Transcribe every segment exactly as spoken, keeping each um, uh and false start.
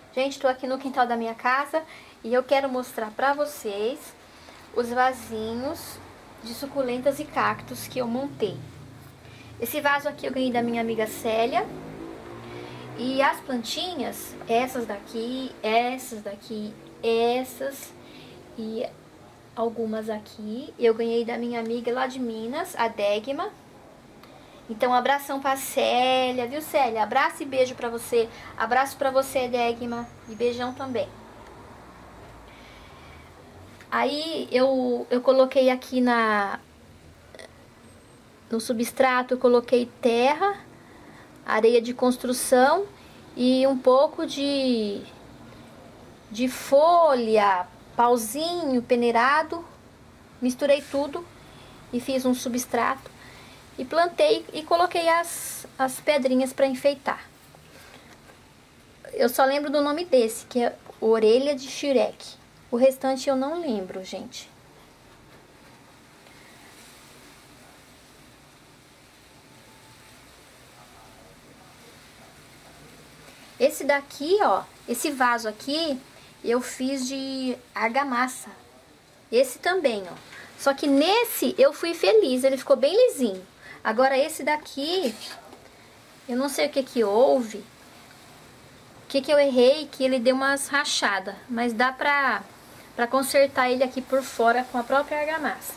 Gente, estou aqui no quintal da minha casa e eu quero mostrar para vocês os vasinhos de suculentas e cactos que eu montei. Esse vaso aqui eu ganhei da minha amiga Célia. E as plantinhas, essas daqui, essas daqui, essas e algumas aqui, eu ganhei da minha amiga lá de Minas, a Degma. Então, um abração pra Célia, viu, Célia? Abraço e beijo pra você. Abraço pra você, Degma. E beijão também. Aí, eu, eu coloquei aqui na no substrato, eu coloquei terra, areia de construção e um pouco de, de folha, pauzinho peneirado. Misturei tudo e fiz um substrato. E plantei e coloquei as, as pedrinhas para enfeitar. Eu só lembro do nome desse, que é orelha de xireque. O restante eu não lembro, gente. Esse daqui, ó, esse vaso aqui, eu fiz de argamassa. Esse também, ó. Só que nesse eu fui feliz, ele ficou bem lisinho. Agora esse daqui, eu não sei o que que houve, o que que eu errei, que ele deu umas rachadas, mas dá pra, pra consertar ele aqui por fora com a própria argamassa.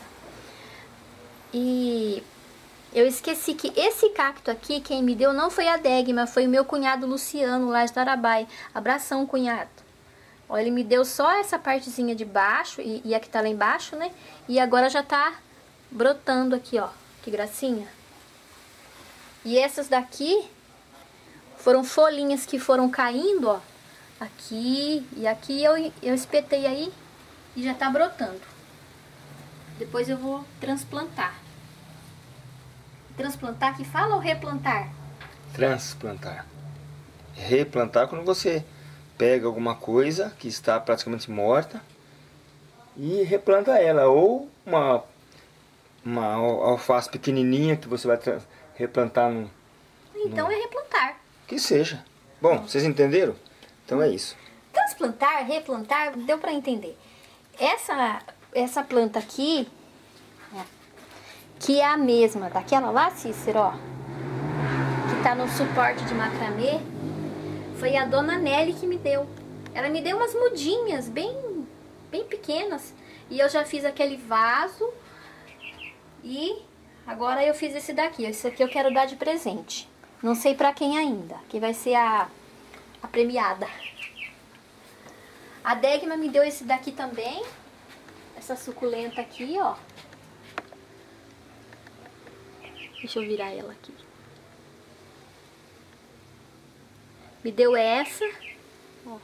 E eu esqueci que esse cacto aqui, quem me deu não foi a Degma, foi o meu cunhado Luciano, lá de Tarabai. Abração, cunhado. Ó, ele me deu só essa partezinha de baixo, e, e aqui tá lá embaixo, né? E agora já tá brotando aqui, ó. Que gracinha. E essas daqui foram folhinhas que foram caindo, ó. Aqui e aqui eu, eu espetei aí e já tá brotando. Depois eu vou transplantar. Transplantar que fala ou replantar? Transplantar. Replantar quando você pega alguma coisa que está praticamente morta e replanta ela. Ou uma, uma alface pequenininha que você vai replantar no... Então no... é replantar. Que seja. Bom, vocês entenderam? Então é isso. Transplantar, replantar, deu pra entender. Essa, essa planta aqui, ó, que é a mesma daquela lá, Cícero, ó, que tá no suporte de macramê, foi a dona Nelly que me deu. Ela me deu umas mudinhas bem, bem pequenas. E eu já fiz aquele vaso. E agora eu fiz esse daqui. Esse aqui eu quero dar de presente. Não sei pra quem ainda, que vai ser a, a premiada. A Degma me deu esse daqui também. Essa suculenta aqui, ó. Deixa eu virar ela aqui. Me deu essa, ó.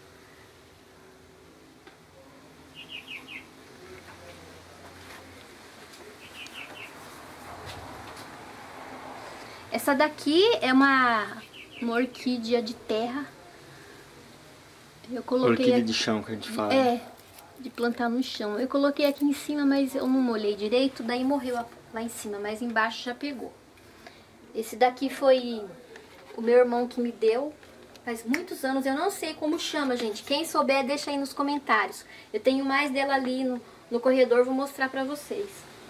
Essa daqui é uma, uma orquídea de terra. Eu coloquei orquídea aqui, de chão que a gente fala. É, de plantar no chão. Eu coloquei aqui em cima, mas eu não molhei direito, daí morreu lá em cima, mas embaixo já pegou. Esse daqui foi o meu irmão que me deu. Faz muitos anos, eu não sei como chama, gente. Quem souber, deixa aí nos comentários. Eu tenho mais dela ali no, no corredor, vou mostrar pra vocês.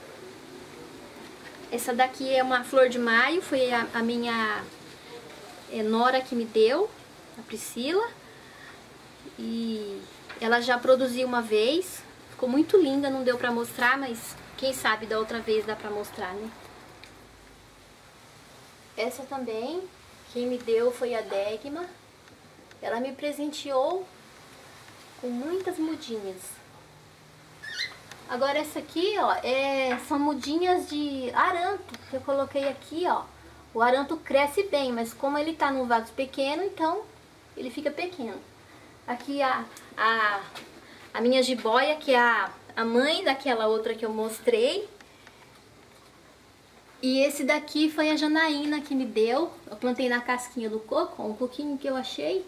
Essa daqui é uma flor de maio, foi a, a minha é, nora que me deu, a Priscila. E ela já produziu uma vez, ficou muito linda, não deu pra mostrar, mas quem sabe da outra vez dá pra mostrar, né? Essa também, quem me deu foi a Degma. Ela me presenteou com muitas mudinhas. Agora essa aqui, ó, é, são mudinhas de aranto que eu coloquei aqui, ó. O aranto cresce bem, mas como ele tá num vaso pequeno, então ele fica pequeno. Aqui a, a, a minha jiboia, que é a, a mãe daquela outra que eu mostrei. E esse daqui foi a Janaína que me deu. Eu plantei na casquinha do coco, um coquinho que eu achei.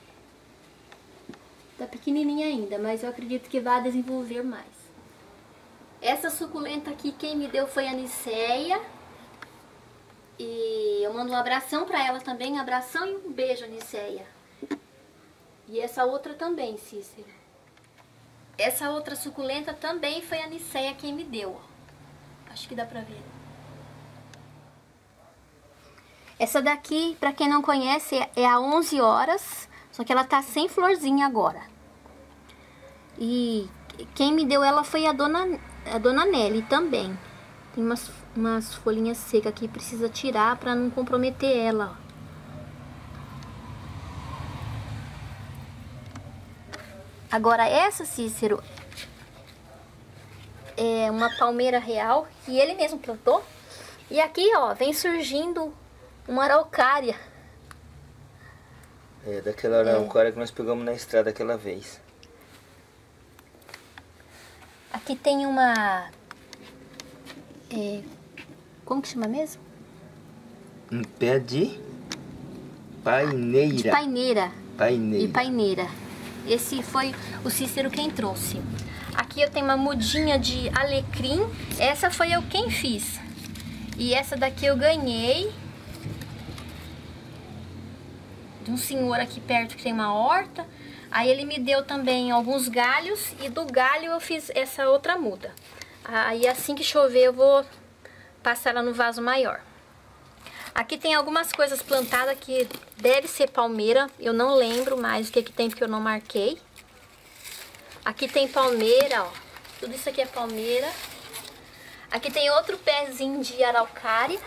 Tá pequenininha ainda, mas eu acredito que vai desenvolver mais. Essa suculenta aqui, quem me deu foi a Niceia. E eu mando um abração pra ela também, um abração e um beijo, Niceia. E essa outra também, Cícero. Essa outra suculenta também foi a Niceia quem me deu, ó. Acho que dá pra ver. Essa daqui, pra quem não conhece, é a onze horas, só que ela tá sem florzinha agora. E quem me deu ela foi a dona, a dona Nelly também. Tem umas, umas folhinhas secas aqui, precisa tirar pra não comprometer ela, ó. Agora essa, Cícero, é uma palmeira real que ele mesmo plantou. E aqui, ó, vem surgindo uma araucária. É, daquela araucária é. que nós pegamos na estrada aquela vez. Aqui tem uma... É, como que chama mesmo? Um pé de paineira. De paineira. Paineira. De paineira. Esse foi o Cícero quem trouxe. Aqui eu tenho uma mudinha de alecrim. Essa foi eu quem fiz. E essa daqui eu ganhei de um senhor aqui perto que tem uma horta. Aí ele me deu também alguns galhos e do galho eu fiz essa outra muda. Aí assim que chover eu vou passar ela no vaso maior. Aqui tem algumas coisas plantadas que deve ser palmeira. Eu não lembro mais o que que tem porque eu não marquei. Aqui tem palmeira, ó. Tudo isso aqui é palmeira. Aqui tem outro pezinho de araucária.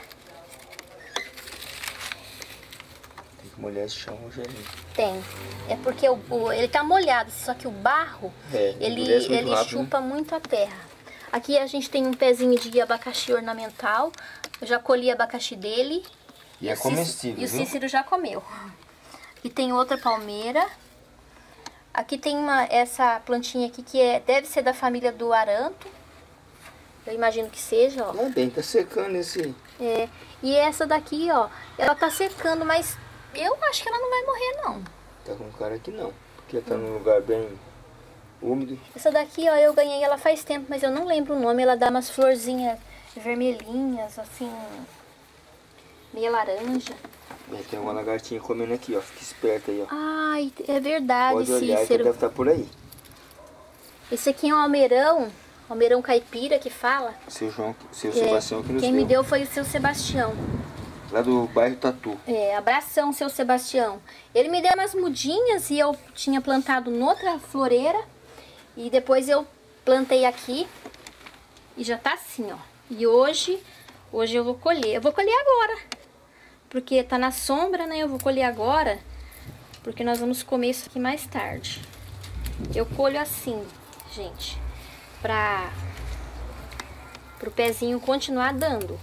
Tem que molhar esse chão, Rogerinho. Tem. É porque o, o, ele tá molhado, só que o barro, é, ele, ele rápido, chupa né? muito a terra. Aqui a gente tem um pezinho de abacaxi ornamental. Eu já colhi abacaxi dele. E, e é comestível, E o Cícero já comeu. Aqui tem outra palmeira. Aqui tem uma, essa plantinha aqui que é, deve ser da família do aranto. Eu imagino que seja, ó. É bem, tá secando esse... É, e essa daqui, ó, ela tá secando, mas eu acho que ela não vai morrer, não. Tá com cara que não, porque ela tá num lugar bem úmido. Essa daqui, ó, eu ganhei ela faz tempo, mas eu não lembro o nome. Ela dá umas florzinhas vermelhinhas, assim, meia laranja. É, tem uma lagartinha comendo aqui, ó. Fica esperta aí, ó. Ai, é verdade, Pode olhar, Cícero. que deve estar por aí. Esse aqui é um almeirão, almeirão caipira que fala. Seu João, seu É, Sebastião que nos quem deu. me deu foi o seu Sebastião. Lá do bairro Tatu. É, abração, seu Sebastião. Ele me deu umas mudinhas e eu tinha plantado noutra floreira. E depois eu plantei aqui e já tá assim, ó. E hoje, hoje eu vou colher. Eu vou colher agora, porque tá na sombra, né? Eu vou colher agora, porque nós vamos comer isso aqui mais tarde. Eu colho assim, gente, pra pro pezinho continuar dando.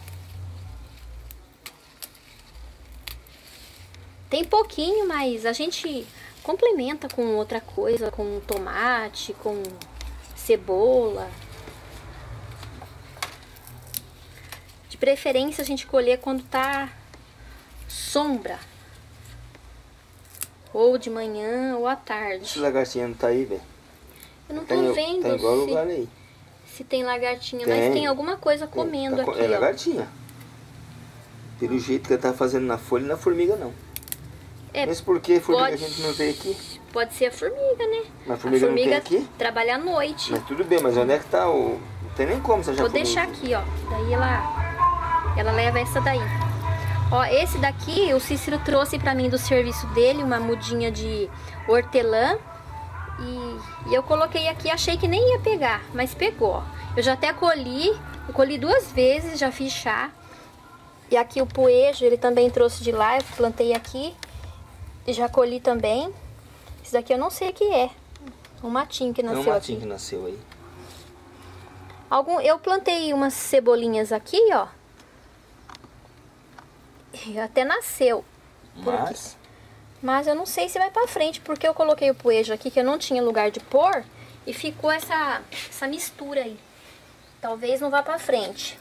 Tem pouquinho, mas a gente complementa com outra coisa, com tomate, com cebola. De preferência a gente colher quando tá sombra. Ou de manhã ou à tarde. Esse lagartinha não tá aí, velho? Eu não tá tô em, vendo tá igual se, lugar aí. se tem lagartinha, Tem. mas tem alguma coisa comendo Tá, aqui, é ó. lagartinha. Pelo jeito que ela tá fazendo na folha e na formiga não. É, mas por que formiga pode, a gente não vê aqui? Pode ser a formiga, né? Mas a formiga, a formiga não tem aqui? trabalha à noite. Mas tudo bem, mas onde é que tá o... Não tem nem como você já Vou deixar aqui, ó. Daí ela, ela leva essa daí. Ó, esse daqui o Cícero trouxe pra mim do serviço dele, uma mudinha de hortelã. E, e eu coloquei aqui, achei que nem ia pegar, mas pegou, ó. Eu já até colhi, eu colhi duas vezes, já fiz chá. E aqui o poejo, ele também trouxe de lá, eu plantei aqui. E já colhi também. Esse daqui eu não sei o que é. Um matinho que nasceu aqui. É um matinho aqui. que nasceu aí. Algum, eu plantei umas cebolinhas aqui, ó. E até nasceu. Mas... Mas eu não sei se vai pra frente, porque eu coloquei o poejo aqui, que eu não tinha lugar de pôr. E ficou essa, essa mistura aí. Talvez não vá pra frente.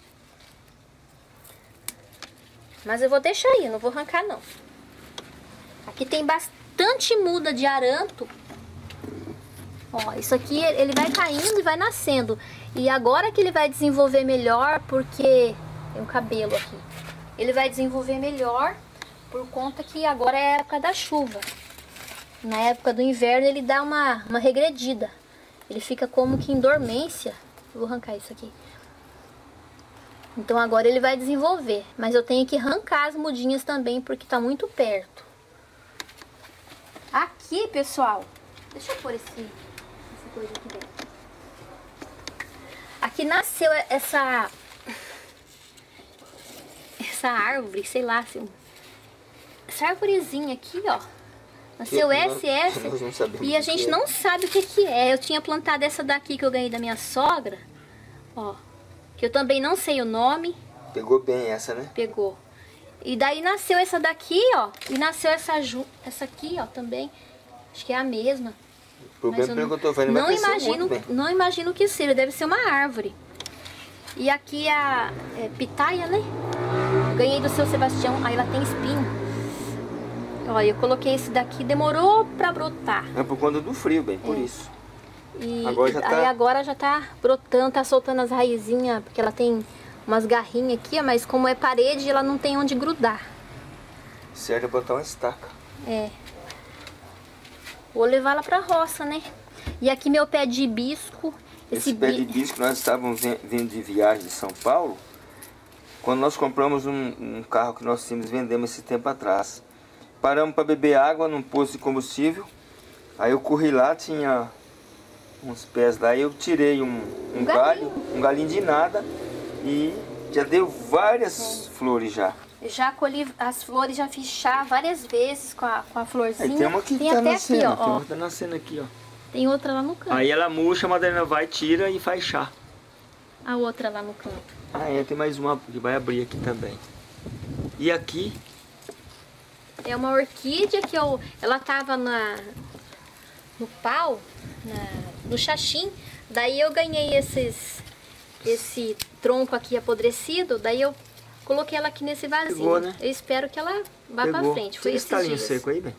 Mas eu vou deixar aí, eu não vou arrancar não. Aqui tem bastante muda de aranto. Ó, isso aqui ele vai caindo e vai nascendo. E agora que ele vai desenvolver melhor, porque... Tem um cabelo aqui. Ele vai desenvolver melhor por conta que agora é a época da chuva. Na época do inverno ele dá uma, uma regredida. Ele fica como que em dormência. Eu vou arrancar isso aqui. Então agora ele vai desenvolver. Mas eu tenho que arrancar as mudinhas também, porque tá muito perto. Aqui, pessoal. Deixa eu pôr esse, essa coisa aqui dentro. Aqui nasceu essa... Essa árvore, sei lá. Assim, essa árvorezinha aqui, ó. Nasceu S S. E a gente não sabe o que que é. Eu tinha plantado essa daqui que eu ganhei da minha sogra. Ó. Que eu também não sei o nome. Pegou bem essa, né? Pegou. E daí nasceu essa daqui, ó. E nasceu essa, ju essa aqui, ó, também. Acho que é a mesma. O problema é que eu tô vendo, não imagino, não imagino que seja. Deve ser uma árvore. E aqui a é, pitaia, né? Ganhei do seu Sebastião. Aí ela tem espinho. Olha, eu coloquei esse daqui. Demorou pra brotar. É por conta do frio, bem. Por é. isso. E agora já tá... aí agora já tá brotando, tá soltando as raizinhas, porque ela tem umas garrinhas aqui, ó, mas como é parede, ela não tem onde grudar. Certo é botar uma estaca. É. Vou levar ela pra roça, né? E aqui meu pé de hibisco. Esse, esse pé de hibisco nós estávamos vindo de viagem de São Paulo, quando nós compramos um, um carro que nós tínhamos, vendemos esse tempo atrás. Paramos para beber água num posto de combustível. Aí eu corri lá, tinha uns pés lá, eu tirei um, um, um galho, um galinho de nada e já deu várias é. flores já. Eu já colhi as flores, já fiz chá várias vezes com a, com a florzinha. Aí tem uma que tem tá até nascendo, aqui, ó, tem uma que tá nascendo aqui, ó. Tem outra lá no canto. Aí ela murcha, a Madalena vai, tira e faz chá. A outra lá no canto. Ah, é, tem mais uma que vai abrir aqui também. E aqui... É uma orquídea que eu... Ela tava na, no pau, na, no xaxim. Daí eu ganhei esses, esse tronco aqui apodrecido. Daí eu coloquei ela aqui nesse vasinho. Pegou, né? Eu espero que ela vá Pegou. pra frente. Foi esses dias. Seco aí, bem?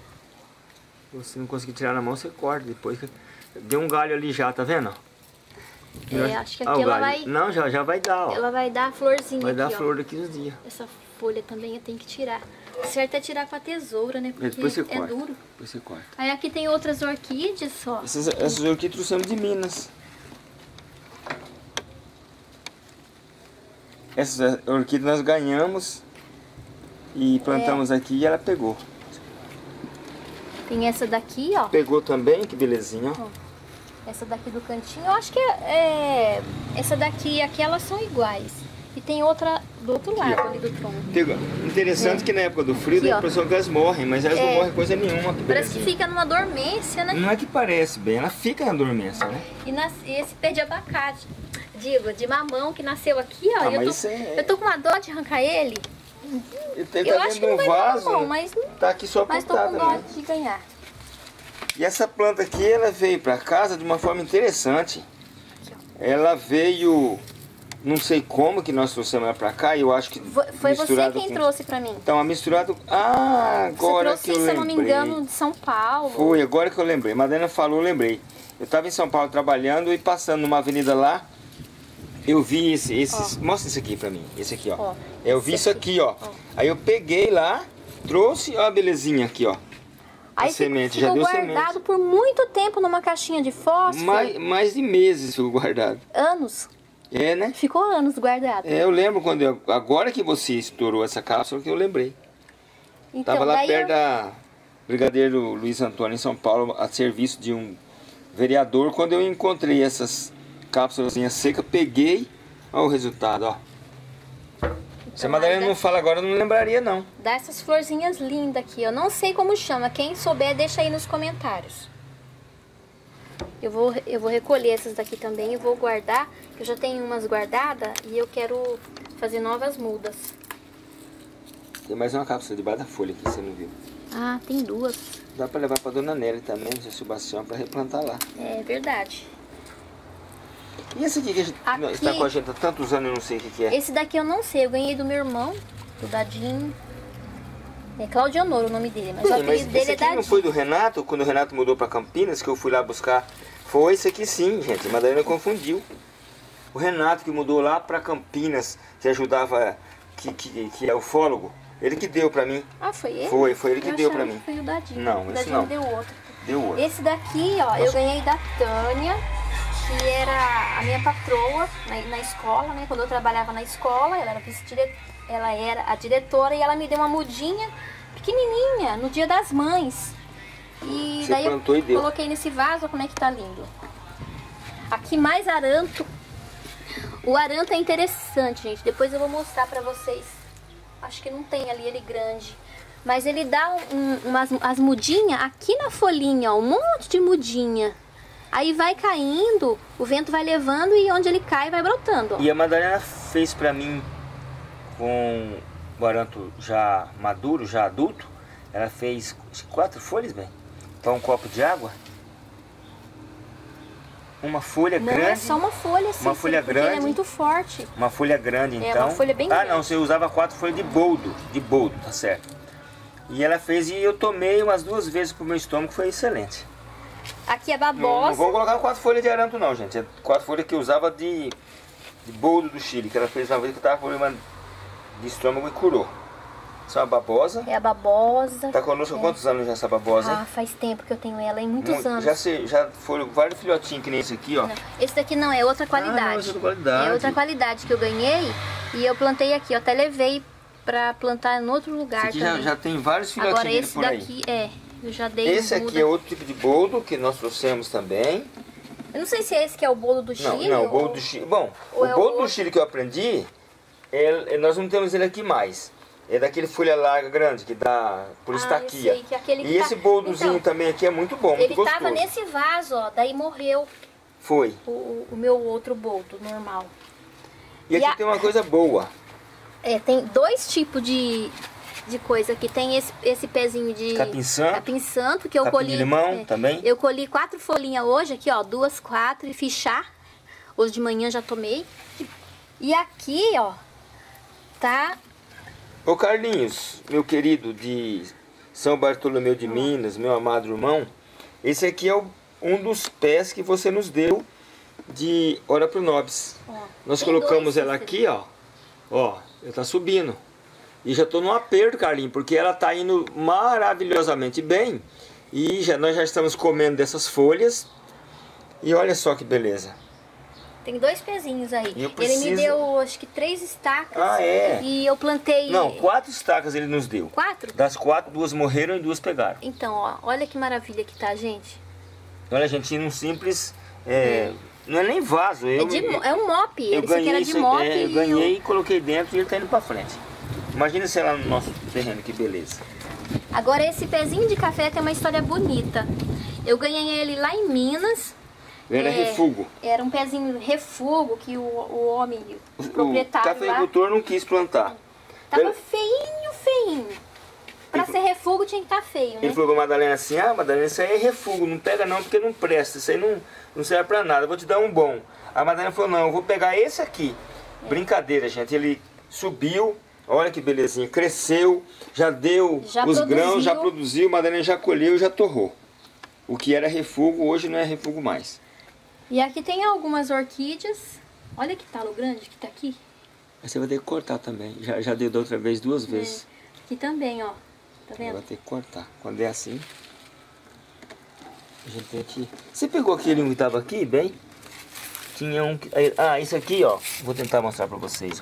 Se você não conseguir tirar na mão, você corta depois. Deu um galho ali já, tá vendo? É, acho que aqui ah, ela vai... Não, já, já vai dar, ó. Ela vai dar a florzinha Vai aqui, dar ó. flor daqui uns dias. Essa folha também eu tenho que tirar. O certo é tirar com a tesoura, né? Porque depois você é corta. duro. Depois você corta. Aí aqui tem outras orquídeas, ó. Essas, essas orquídeas trouxemos de Minas. Essas orquídeas nós ganhamos e plantamos é. aqui e ela pegou. Tem essa daqui, ó. Pegou também, que belezinha, ó. Essa daqui do cantinho, eu acho que é, é... Essa daqui e aqui, elas são iguais. E tem outra do outro aqui, lado ó. ali do tronco. Interessante é. que na época do frio dá a impressão que elas morrem, mas elas é. não morrem coisa nenhuma. Que parece que fica numa dormência, né? Não é que parece bem, ela fica na dormência, né? E, nas... e esse pé de abacate, digo, de mamão que nasceu aqui, ó. Ah, eu, tô... É... eu tô com uma dó de arrancar ele. Ele eu acho que não vai vaso, não, mas... Tá aqui só mas tô com dó né? de ganhar. E essa planta aqui, ela veio para casa de uma forma interessante. Ela veio, não sei como que nós trouxemos ela para cá, eu acho que foi, foi você quem com... trouxe para mim. Então, a misturado, ah, agora você trouxe, que eu lembrei. se eu não me engano, de São Paulo. Foi, agora que eu lembrei. A Madalena falou, eu lembrei. Eu estava em São Paulo trabalhando e passando numa avenida lá, eu vi esse, esses, ó. mostra esse aqui para mim, esse aqui, ó. ó eu vi isso aqui, ó. ó. Aí eu peguei lá, trouxe, ó a belezinha aqui, ó. Aí semente, ficou já deu guardado semente. por muito tempo numa caixinha de fósforo. Mais, mais de meses ficou guardado. Anos. É, né? Ficou anos guardado. É, eu lembro quando eu, agora que você estourou essa cápsula que eu lembrei. Então, Tava lá perto eu... da Brigadeiro Luiz Antônio em São Paulo, a serviço de um vereador. Quando eu encontrei essas cápsulas secas, peguei, olha o resultado, ó. Se a Madalena não fala agora, eu não lembraria, não. Dá essas florzinhas lindas aqui. Eu não sei como chama. Quem souber, deixa aí nos comentários. Eu vou, eu vou recolher essas daqui também e vou guardar. Eu já tenho umas guardadas e eu quero fazer novas mudas. Tem mais uma cápsula debaixo da folha que você não viu. Ah, tem duas. Dá pra levar pra Dona Nelly também, no seu Sebastião, pra replantar lá. É verdade. E esse aqui que a gente aqui, está com a gente há tantos anos, eu não sei o que, que é. Esse daqui eu não sei, eu ganhei do meu irmão, do Dadinho. É Claudionoro o nome dele, mas Sim, o apelido dele é Dadinho. Não foi do Renato, quando o Renato mudou para Campinas, que eu fui lá buscar. Foi esse aqui sim, gente, a Madalena confundiu. O Renato que mudou lá para Campinas, que ajudava, que, que, que é ufólogo, Ele que deu pra mim. Ah, foi ele? Foi, foi ele que eu deu pra achava mim. Que foi o Dadinho. Não, o esse Dadinho não. deu outro. Deu outro. Esse daqui, ó, Nossa. eu ganhei da Tânia, que era a minha patroa na, na escola, né? Quando eu trabalhava na escola, ela era, vice-dire... ela era a diretora e ela me deu uma mudinha pequenininha no Dia das Mães. E Você daí eu plantou e deu. coloquei nesse vaso, olha como é que tá lindo. Aqui mais aranto. O aranto é interessante, gente. Depois eu vou mostrar pra vocês. Acho que não tem ali ele grande. Mas ele dá um, umas as mudinhas aqui na folhinha, ó, um monte de mudinha. Aí vai caindo, o vento vai levando e onde ele cai vai brotando, ó. E a Madalena fez pra mim com o aranto já maduro, já adulto. Ela fez quatro folhas, bem, para um copo de água. Uma folha Não, grande. é só uma folha, sim. Uma folha porque grande. ele é muito forte. Uma folha grande, É, então. uma folha bem ah, grande. não, você usava quatro folhas de boldo, de boldo, tá certo. E ela fez e eu tomei umas duas vezes pro meu estômago, foi excelente. Aqui é Não, babosa. não vou colocar quatro folhas de aranto não, gente. É quatro folhas que eu usava de, de boldo do Chile, que ela fez uma vez que eu tava com problema de estômago e curou. Isso é uma babosa. É a babosa. Tá conosco há é. quantos anos já essa babosa, hein? Ah, faz tempo que eu tenho ela, em muitos Muito- anos. Já, sei, já foram vários filhotinhos que nem esse aqui, ó. Não, esse daqui não, é outra qualidade. Ah, não, esse é outra qualidade. É outra qualidade que eu ganhei e eu plantei aqui. Eu até levei pra plantar em outro lugar Esse aqui já, também. já tem vários filhotinhos Agora dele esse por aí. daqui, é, eu já dei Esse muda. aqui é outro tipo de boldo que nós trouxemos também. Eu não sei se é esse que é o bolo do Não, Chile. não, o ou... boldo do Chile. Bom, ou o é o boldo do outro? Chile que eu aprendi, é- é- nós não temos ele aqui mais. É daquele folha larga grande que dá por Ah, estaquia. eu sei, que é aquele que E tá- esse boldozinho Então, também aqui é muito bom, muito Ele gostoso. tava nesse vaso, ó, daí morreu Foi. o, o meu outro boldo normal. E E aqui a- tem uma coisa boa. É, tem dois tipos de, de coisa aqui. Tem esse, esse pezinho de Capim santo. capim santo que eu Capim colhi. de limão é, também. Eu colhi quatro folhinhas hoje, aqui ó, duas, quatro e fiz chá. Hoje de manhã já tomei. E aqui, ó, tá. Ô Carlinhos, meu querido de São Bartolomeu de Minas, meu amado irmão, esse aqui é o- um dos pés que você nos deu de Ora Pro Nobis. Ó, Nós tem colocamos dois, ela esse aqui, ó. Ó, ela tá subindo. E já tô num aperto, Carlinhos, porque ela tá indo maravilhosamente bem. E já, nós já estamos comendo dessas folhas. E olha só que beleza. Tem dois pezinhos aí. E eu Ele me preciso- deu, acho que três estacas. Ah, é? E eu plantei. Não, quatro estacas ele nos deu. Quatro? Das quatro, duas morreram e duas pegaram. Então, ó, olha que maravilha que tá, gente. Olha, gente, num simples. é, Não é nem vaso. Eu, É, de mo- é um mop. eu Esse aqui ganhei, era de isso- mop. é, eu e ganhei e coloquei dentro e ele tá indo pra frente. Imagina se ela no nosso terreno, que beleza. Agora esse pezinho de café tem uma história bonita. Eu ganhei ele lá em Minas. Era É, refugo. Era um pezinho refugo que o, o homem, o O proprietário lá, cafeicultor não quis plantar. tava Ele- feinho, feinho. Pra Ele- ser refugo tinha que estar feio, né? Ele falou pra Madalena assim, ah, Madalena, isso aí é refugo, não pega não porque não presta, isso aí não, não serve pra nada, eu vou te dar um bom. A Madalena falou, não, eu vou pegar esse aqui. É. Brincadeira, gente, ele subiu, olha que belezinha, cresceu, já deu Já os produziu. grãos, já produziu, Madalena já colheu e já torrou. O que era refugo, hoje não é refugo mais. E aqui tem algumas orquídeas. Olha que talo grande que tá aqui. Mas você vai ter que cortar também, já, já deu da outra vez duas vezes. É. Aqui também, ó. Tá Vai vendo? ter que cortar. Quando é assim, a gente tem que... Você pegou aquele um que tava aqui, bem? Tinha um... que- Ah, esse aqui, ó. Vou tentar mostrar pra vocês, ó.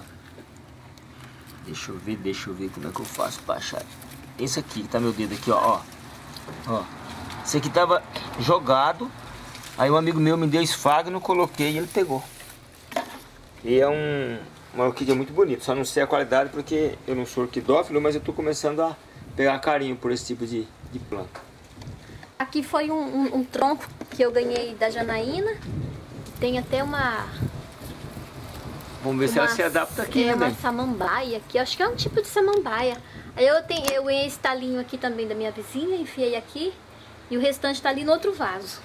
Deixa eu ver, deixa eu ver como é que eu faço pra achar. Esse aqui, tá meu dedo aqui, ó. Ó. Ó. Esse aqui tava jogado. Aí um amigo meu me deu esfagno, coloquei e ele pegou. E é um... uma orquídea muito bonita. Só não sei a qualidade porque eu não sou orquidófilo, mas eu tô começando a pegar carinho por esse tipo de, de planta. Aqui foi um, um- um tronco que eu ganhei da Janaína. Tem até uma... Vamos ver se ela se adapta aqui, é, né, uma bem? samambaia aqui. Acho que é um tipo de samambaia. Aí eu, tenho, eu ganhei esse talinho aqui também da minha vizinha. Enfiei aqui. E o restante tá ali no outro vaso.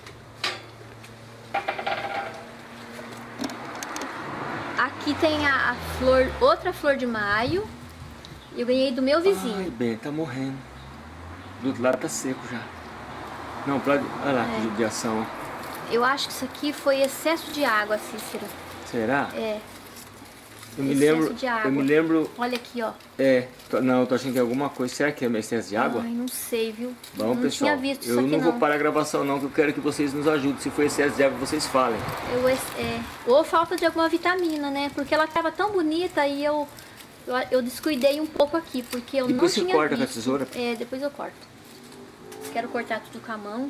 Aqui tem a, a flor, outra flor de maio. Eu ganhei do meu vizinho. Ai, bem, tá morrendo. Do outro lado tá seco já. Não, pra... olha lá, que judiação. Eu acho que isso aqui foi excesso de água, Cícero. Será? É. Eu me lembro, de água. eu me lembro... Olha aqui, ó. É, tô, não, eu tô achando que é alguma coisa. Será que é excesso de água? Ai, não sei, viu? Bom, não pessoal, tinha visto eu isso aqui, não vou não. parar a gravação não, que eu quero que vocês nos ajudem. Se for excesso de água, vocês falem. Eu, é, ou falta de alguma vitamina, né? Porque ela tava tão bonita e eu, eu, eu descuidei um pouco aqui, porque eu depois não você tinha corta visto. com a tesoura? É, depois eu corto. Quero cortar tudo com a mão.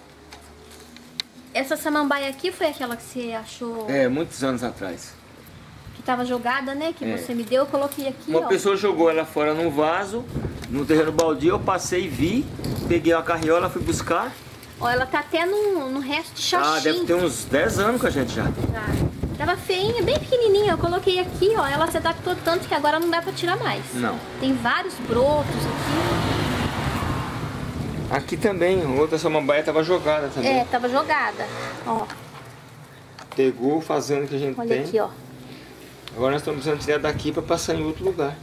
Essa samambaia aqui foi aquela que você achou... É, muitos anos atrás. Que tava jogada, né? Que É. você me deu, eu coloquei aqui, Uma ó. pessoa jogou ela fora num vaso, no terreno baldio, eu passei, vi, peguei uma carriola, fui buscar. Ó, ela tá até no, no resto de xaxim. Ah, deve ter uns dez anos com a gente já. Tá. Tava feinha, bem pequenininha. Eu coloquei aqui, ó. Ela se adaptou tanto que agora não dá pra tirar mais. Não. Tem vários brotos aqui. Aqui também, outra samambaia tava jogada também. É, tava jogada. Ó, Pegou o fazendo que a gente olha tem. aqui, ó. Agora nós estamos precisando tirar daqui para passar em outro lugar.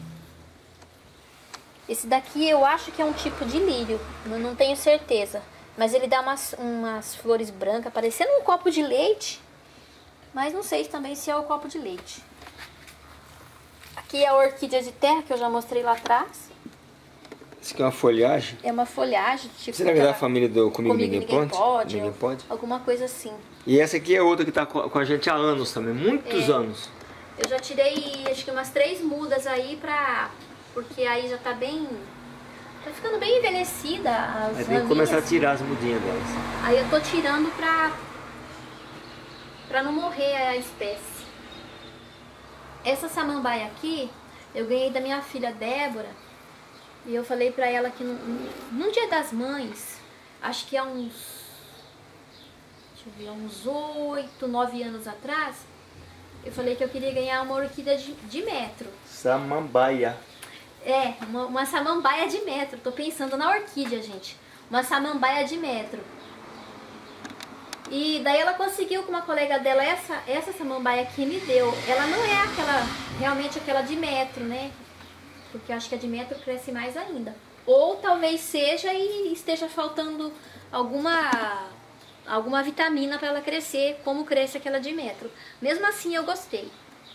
Esse daqui eu acho que é um tipo de lírio. Eu não tenho certeza. Mas ele dá umas, umas flores brancas, parecendo um copo de leite. Mas não sei também se é o copo de leite. Aqui é a orquídea de terra que eu já mostrei lá atrás. Isso aqui é uma folhagem? É uma folhagem, tipo... Será que é da aquela- família do Comigo, Comigo Ninguém, Ninguém Pode? Pode, Ninguém ou Pode? Alguma coisa assim. E essa aqui é outra que está com a gente há anos também, muitos É. anos. Eu já tirei, acho que umas três mudas aí pra... Porque aí já tá bem... Tá ficando bem envelhecida as Aí tem que começar a raminhas. tirar as mudinhas delas. Aí eu tô tirando pra... Pra não morrer a espécie. Essa samambaia aqui, eu ganhei da minha filha Débora. E eu falei pra ela que num, num dia das mães, acho que há uns... Deixa eu ver, há uns oito, nove anos atrás, eu falei que eu queria ganhar uma orquídea de, de metro. Samambaia. É, uma, uma samambaia de metro. Tô pensando na orquídea, gente. Uma samambaia de metro. E daí ela conseguiu com uma colega dela essa, essa samambaia que me deu. Ela não é aquela, realmente aquela de metro, né? Porque eu acho que a de metro cresce mais ainda. Ou talvez seja e esteja faltando alguma, alguma vitamina para ela crescer, como cresce aquela de metro. Mesmo assim eu gostei.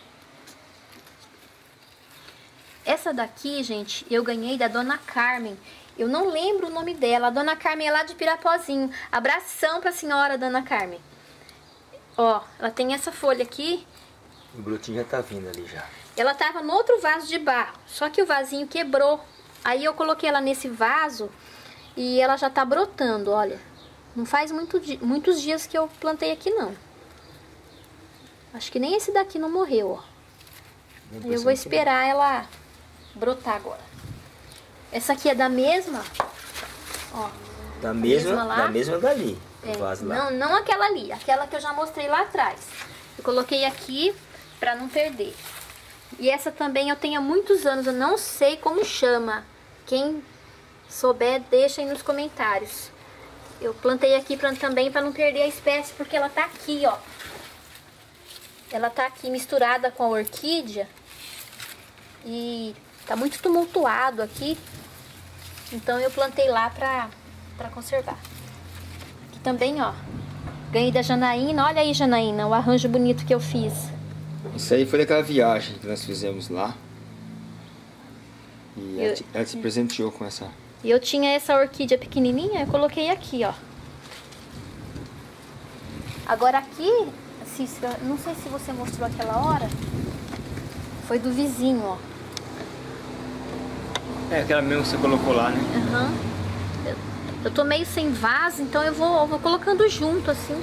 Essa daqui, gente, eu ganhei da Dona Carmen. Eu não lembro o nome dela. A Dona Carmen é lá de Pirapozinho. Abração pra senhora, Dona Carmen. Ó, ela tem essa folha aqui. O brotinho já tá vindo ali já. Ela tava no outro vaso de barro, só que o vasinho quebrou. Aí eu coloquei ela nesse vaso e ela já tá brotando, olha. Não faz muito di- muitos dias que eu plantei aqui, não. Acho que nem esse daqui não morreu, ó. Aí eu vou esperar ela brotar agora. Essa aqui é da mesma, ó. Da mesma, mesma lá? da mesma dali. É, O vaso lá. não, não aquela ali, aquela que eu já mostrei lá atrás. Eu coloquei aqui pra não perder. E essa também eu tenho há muitos anos, eu não sei como chama. Quem souber, deixa aí nos comentários. Eu plantei aqui pra, também para não perder a espécie, porque ela tá aqui, ó. Ela tá aqui misturada com a orquídea. E tá muito tumultuado aqui. Então eu plantei lá pra, pra conservar. Aqui também, ó. Ganhei da Janaína. Olha aí, Janaína, o arranjo bonito que eu fiz. Isso aí foi daquela viagem que nós fizemos lá. E ela, Eu- te, ela se presenteou com essa. E eu tinha essa orquídea pequenininha, eu coloquei aqui, ó. Agora aqui, Cícera, não sei se você mostrou aquela hora. Foi do vizinho, ó. É aquela mesmo que você colocou lá, né? Aham. Eu, eu tô meio sem vaso, então eu vou, eu vou colocando junto, assim.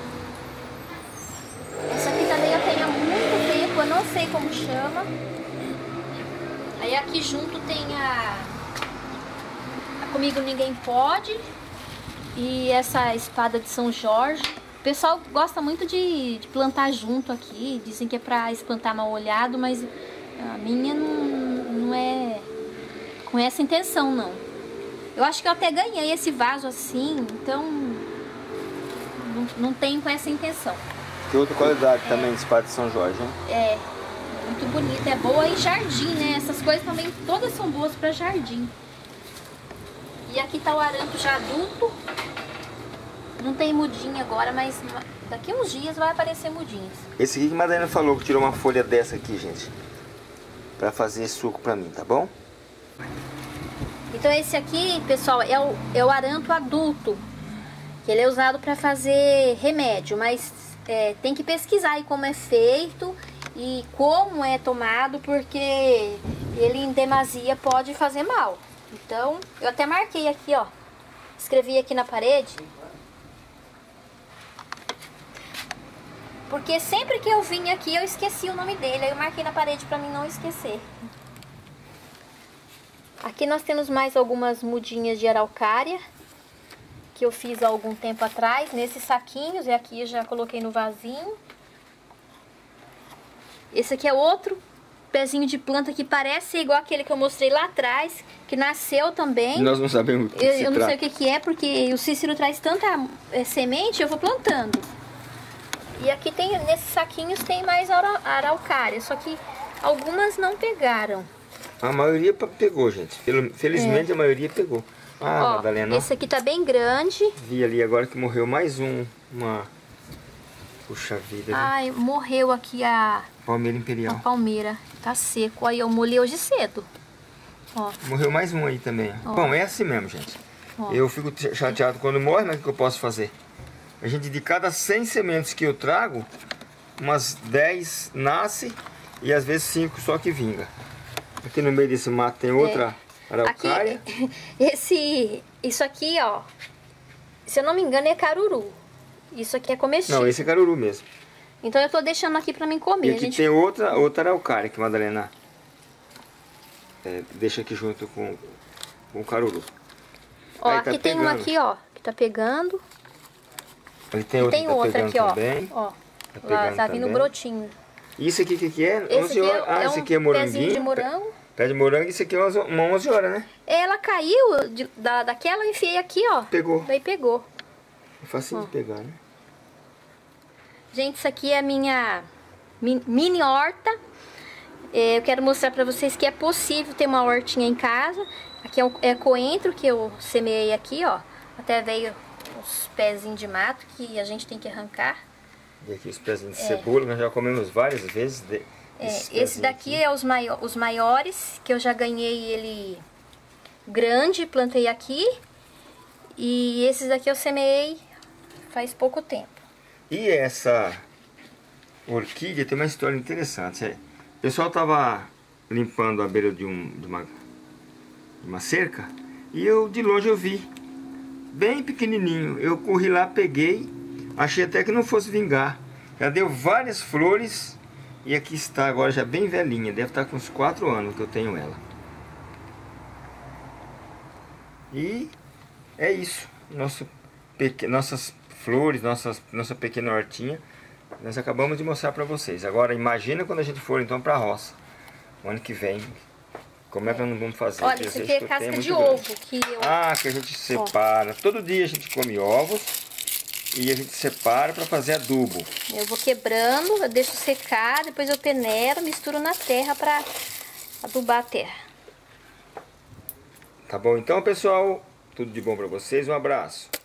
Essa aqui também eu tenho há muito tempo, eu não sei como chama. Aí aqui junto tem a... a Comigo Ninguém Pode. E essa espada de São Jorge. O pessoal gosta muito de, de plantar junto aqui. Dizem que é pra espantar mal olhado, mas a minha não, não é com essa intenção, não. Eu acho que eu até ganhei esse vaso assim, então não, não tenho com essa intenção. Tem outra qualidade também de espada de São Jorge, né? É, muito bonita, é boa em jardim, né? Essas coisas também todas são boas para jardim. E aqui tá o aranto já adulto. Não tem mudinha agora, mas daqui uns dias vai aparecer mudinhas. Esse aqui que a Madalena falou que tirou uma folha dessa aqui, gente. Pra fazer suco pra mim, tá bom? Então esse aqui, pessoal, é o, é o aranto adulto. Que ele é usado pra fazer remédio, mas é, tem que pesquisar aí como é feito e como é tomado, porque ele em demasia pode fazer mal. Então, eu até marquei aqui, ó. Escrevi aqui na parede. Porque sempre que eu vim aqui, eu esqueci o nome dele. Aí eu marquei na parede pra mim não esquecer. Aqui nós temos mais algumas mudinhas de araucária, que eu fiz há algum tempo atrás, nesses saquinhos. E aqui eu já coloquei no vasinho. Esse aqui é outro pezinho de planta que parece ser igual aquele que eu mostrei lá atrás, que nasceu também. Nós não sabemos o que Eu, se eu não trata. sei o que que é, porque o Cícero traz tanta é, semente, eu vou plantando. E aqui tem, nesses saquinhos tem mais ara- araucária, só que algumas não pegaram. A maioria pegou, gente. Felizmente é. a maioria pegou. Ah, Ó, Madalena. esse aqui tá bem grande. Vi ali agora que morreu mais um. Uma. Puxa vida. Ai, morreu aqui a... Palmeira imperial. A palmeira. Tá seco. Aí eu molhei hoje cedo. Ó. Morreu mais um aí também. Ó. Bom, é assim mesmo, gente. Ó. Eu fico chateado quando morre, mas o que eu posso fazer? A gente, de cada cem sementes que eu trago, umas dez nasce e às vezes cinco só que vinga. Aqui no meio desse mato tem outra é. araucária. Aqui, esse, isso aqui, ó, se eu não me engano é caruru. Isso aqui é comestível. Não, esse é caruru mesmo. Então eu tô deixando aqui pra mim comer. E aqui a gente... tem outra, outra araucária que a Madalena é, deixa aqui junto com, com o caruru. Ó, aí, aqui tá tem uma aqui, ó, que tá pegando. Ali tem e outra, tem que tá outra aqui, ó. Também. Ó, tá, lá, tá vindo também. brotinho. Isso aqui, o que, que é? Esse onze aqui horas. é, Ah, é esse um aqui é moranguinho. pezinho de morango. Pé de morango, isso aqui é uma onze horas, né? Ela caiu de, da, daquela, eu enfiei aqui, ó. Pegou. Daí pegou. É facinho ó. de pegar, né? Gente, isso aqui é a minha mini horta. Eu quero mostrar pra vocês que é possível ter uma hortinha em casa. Aqui é, o, é coentro que eu semeei aqui, ó. Até veio os pezinhos de mato que a gente tem que arrancar. E aqui os pezinhos de é. cebola, nós já comemos várias vezes. De, é, esse daqui aqui. é os, maio, os maiores, que eu já ganhei ele grande, plantei aqui. E esses daqui eu semeei faz pouco tempo. E essa orquídea tem uma história interessante. O pessoal estava limpando a beira de, um, de, uma, de uma cerca e eu de longe eu vi, bem pequenininho. Eu corri lá, peguei, achei até que não fosse vingar. Já deu várias flores e aqui está agora já bem velhinha. Deve estar com uns quatro anos que eu tenho ela. E é isso. Nosso pequ... Nossas flores, nossas, nossa pequena hortinha, nós acabamos de mostrar para vocês. Agora imagina quando a gente for então para a roça, o ano que vem, como é que nós não vamos fazer? Olha, isso aqui é casca de ovo que eu... Ah, que a gente separa. Ó. Todo dia a gente come ovos e a gente separa para fazer adubo. Eu vou quebrando, eu deixo secar, depois eu peneiro, misturo na terra para adubar a terra. Tá bom então, pessoal? Tudo de bom para vocês, um abraço.